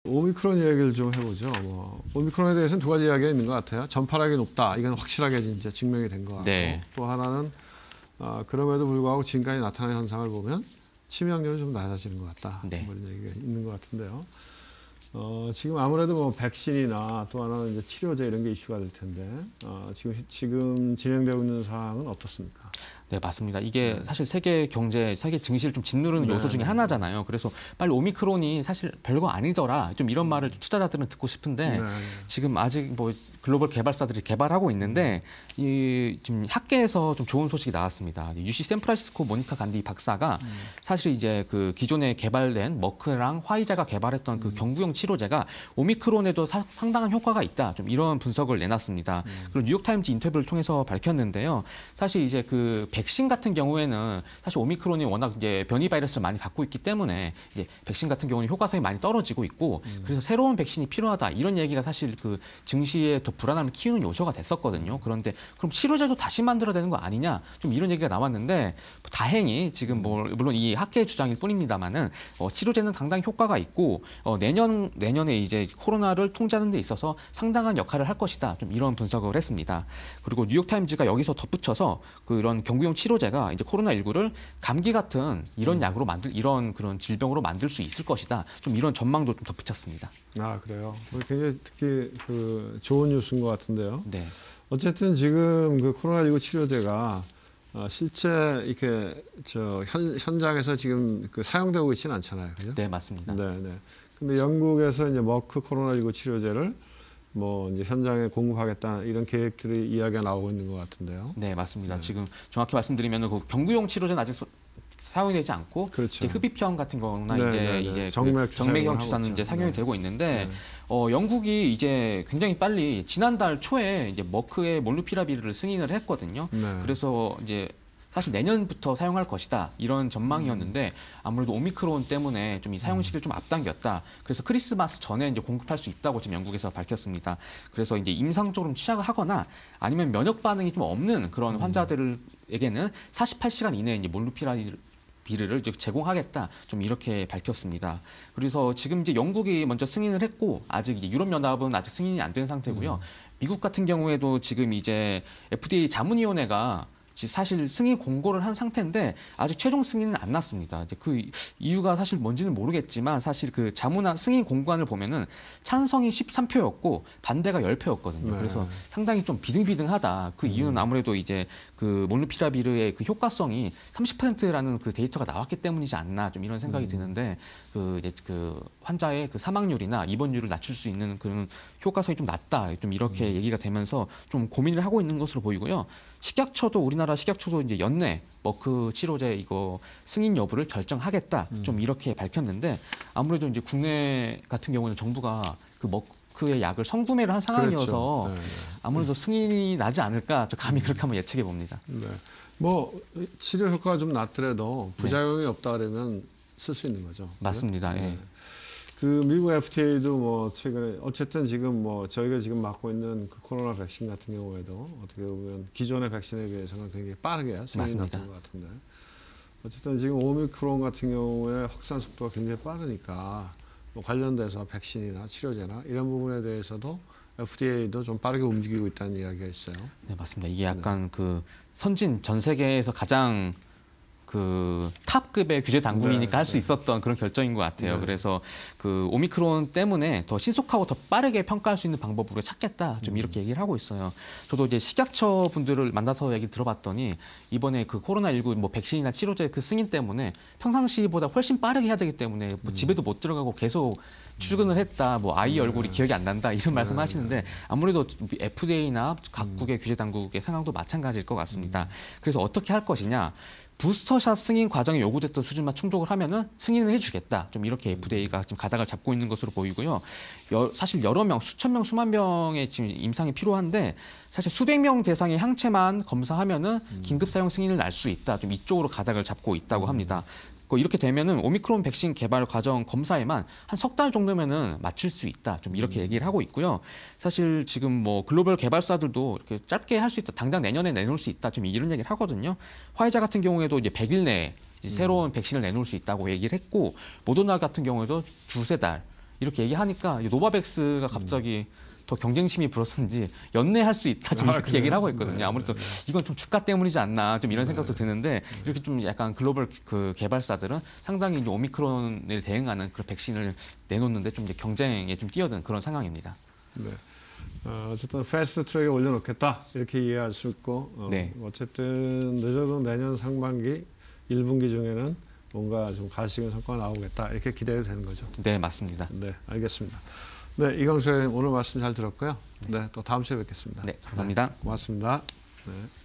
오미크론 얘기를 좀 해보죠. 오미크론에 대해서는 두 가지 이야기가 있는 것 같아요. 전파력이 높다. 이건 확실하게 이제 증명이 된 것 같고, 네. 또 하나는 그럼에도 불구하고 지금까지 나타난 현상을 보면 치명률이 좀 낮아지는 것 같다. 네. 뭐 이런 얘기가 있는 것 같은데요. 지금 아무래도 백신이나 또 하나는 이제 치료제 이런 게 이슈가 될 텐데 지금 진행되고 있는 상황은 어떻습니까? 네, 맞습니다. 이게 사실 세계 경제, 세계 증시를 좀 짓누르는 요소 중에 하나잖아요. 그래서 빨리 오미크론이 사실 별거 아니더라. 좀 이런 말을 투자자들은 듣고 싶은데 지금 아직 뭐 글로벌 개발사들이 개발하고 있는데 지금 학계에서 좀 좋은 소식이 나왔습니다. UC 샌프란시스코 모니카 간디 박사가 사실 이제 그 기존에 개발된 머크랑 화이자가 개발했던 그 경구용 치료제가 오미크론에도 상당한 효과가 있다. 좀 이런 분석을 내놨습니다. 그리고 뉴욕타임즈 인터뷰를 통해서 밝혔는데요. 사실 이제 그 백신 같은 경우에는 사실 오미크론이 워낙 이제 변이 바이러스를 많이 갖고 있기 때문에 이제 백신 같은 경우는 효과성이 많이 떨어지고 있고 그래서 새로운 백신이 필요하다 이런 얘기가 사실 그 증시에 더 불안함을 키우는 요소가 됐었거든요. 그런데 그럼 치료제도 다시 만들어야 되는 거 아니냐 좀 이런 얘기가 나왔는데 다행히 지금 물론 이 학계의 주장일 뿐입니다만은 치료제는 상당히 효과가 있고 내년에 이제 코로나를 통제하는 데 있어서 상당한 역할을 할 것이다. 좀 이런 분석을 했습니다. 그리고 뉴욕타임즈가 여기서 덧붙여서 그런 경구용 치료제가 이제 코로나19를 감기 같은 이런 약으로 이런 그런 질병으로 만들 수 있을 것이다. 좀 이런 전망도 좀 덧붙였습니다. 아, 그래요. 굉장히 특히 그 좋은 뉴스인 것 같은데요. 네. 어쨌든 지금 그 코로나19 치료제가 실제 이렇게 현장에서 지금 그 사용되고 있지는 않잖아요. 그죠? 네, 맞습니다. 네, 네. 근데 영국에서 이제 머크 코로나19 치료제를 이제 현장에 공급하겠다 이런 계획들이 이야기가 나오고 있는 것 같은데요. 네, 맞습니다. 지금 정확히 말씀드리면 그 경구용 치료제는 아직 사용이 되지 않고 그렇죠. 이제 흡입형 같은 거나 이제 정맥형 주사는 이제 사용이 되고 있는데 영국이 이제 굉장히 빨리 지난달 초에 이제 머크의 몰누피라비르를 승인을 했거든요. 그래서 이제 사실 내년부터 사용할 것이다 이런 전망이었는데 아무래도 오미크론 때문에 좀 이 사용 시기를 좀 앞당겼다. 그래서 크리스마스 전에 이제 공급할 수 있다고 지금 영국에서 밝혔습니다. 그래서 이제 임상적으로 시작을 하거나 아니면 면역 반응이 좀 없는 그런 환자들에게는 48시간 이내에 이제 몰누피라비르를 제공하겠다. 좀 이렇게 밝혔습니다. 그래서 지금 이제 영국이 먼저 승인을 했고 아직 유럽연합은 아직 승인이 안 된 상태고요. 미국 같은 경우에도 지금 이제 FDA 자문위원회가 사실 승인 공고를 한 상태인데 아직 최종 승인은 안 났습니다. 이제 그 이유가 사실 뭔지는 모르겠지만 사실 그 자문안 승인 공고안을 보면은 찬성이 13표였고 반대가 10표였거든요. 그래서 상당히 좀 비등비등하다. 그 이유는 아무래도 이제 그 몰누피라비르의 그 효과성이 30%라는 그 데이터가 나왔기 때문이지 않나 좀 이런 생각이 드는데 그 환자의 그 사망률이나 입원율을 낮출 수 있는 그런 효과성이 좀 낮다. 좀 이렇게 얘기가 되면서 좀 고민을 하고 있는 것으로 보이고요. 우리나라 식약처도 이제 연내 머크 치료제 이거 승인 여부를 결정하겠다. 좀 이렇게 밝혔는데 아무래도 이제 국내 같은 경우는 정부가 그 머크의 약을 선구매를 한 상황이어서 그렇죠. 아무래도 승인이 나지 않을까. 저 감히 그렇게 한번 예측해 봅니다. 네. 치료 효과가 좀 낮더라도 부작용이 없다 그러면 쓸 수 있는 거죠. 맞습니다. 네. 예. 그 미국 FDA도 최근에 어쨌든 지금 저희가 지금 맞고 있는 그 코로나 백신 같은 경우에도 어떻게 보면 기존의 백신에 비해서는 굉장히 빠르게 승인이 났던 것 같은데 어쨌든 지금 오미크론 같은 경우에 확산 속도가 굉장히 빠르니까 관련돼서 백신이나 치료제나 이런 부분에 대해서도 FDA도 좀 빠르게 움직이고 있다는 이야기가 있어요. 네, 맞습니다. 이게 약간 그 선진 전 세계에서 가장 그 탑급의 규제 당국이니까 할 수 있었던 그런 결정인 것 같아요. 그래서 그 오미크론 때문에 더 신속하고 더 빠르게 평가할 수 있는 방법으로 찾겠다. 좀 이렇게 얘기를 하고 있어요. 저도 이제 식약처 분들을 만나서 얘기 들어봤더니 이번에 그 코로나19 백신이나 치료제 그 승인 때문에 평상시보다 훨씬 빠르게 해야 되기 때문에 집에도 못 들어가고 계속 출근을 했다. 아이 얼굴이 기억이 안 난다. 이런 말씀하시는데 아무래도 FDA나 각국의 규제 당국의 상황도 마찬가지일 것 같습니다. 그래서 어떻게 할 것이냐? 부스터샷 승인 과정에 요구됐던 수준만 충족을 하면은 승인을 해주겠다. 좀 이렇게 FDA가 지금 가닥을 잡고 있는 것으로 보이고요. 사실 여러 명, 수천 명, 수만 명의 지금 임상이 필요한데 사실 수백 명 대상의 항체만 검사하면은 긴급 사용 승인을 날 수 있다. 좀 이쪽으로 가닥을 잡고 있다고 합니다. 이렇게 되면은 오미크론 백신 개발 과정 검사에만 한 석 달 정도면은 맞출 수 있다. 좀 이렇게 얘기를 하고 있고요. 사실 지금 글로벌 개발사들도 이렇게 짧게 할 수 있다. 당장 내년에 내놓을 수 있다. 좀 이런 얘기를 하거든요. 화이자 같은 경우에도 이제 100일 내에 새로운 백신을 내놓을 수 있다고 얘기를 했고 모더나 같은 경우에도 두세 달 이렇게 얘기하니까 노바백스가 갑자기 더 경쟁심이 불었는지 연내할 수 있다 좀 이렇게 얘기를 하고 있거든요. 아무래도 이건 좀 주가 때문이지 않나 좀 이런 생각도 드는데 이렇게 좀 약간 글로벌 그 개발사들은 상당히 이제 오미크론을 대응하는 그런 백신을 내놓는데 좀 이제 경쟁에 좀 뛰어든 그런 상황입니다. 네. 어쨌든 패스트 트랙에 올려놓겠다 이렇게 이해할 수 있고 네. 어쨌든 늦어도 내년 상반기 1분기 중에는 뭔가 좀 가시적인 성과가 나오겠다 이렇게 기대해도 되는 거죠. 네, 맞습니다. 네, 알겠습니다. 네, 이광수 선생님 오늘 말씀 잘 들었고요. 네, 또 다음 주에 뵙겠습니다. 네, 감사합니다. 네, 고맙습니다. 네.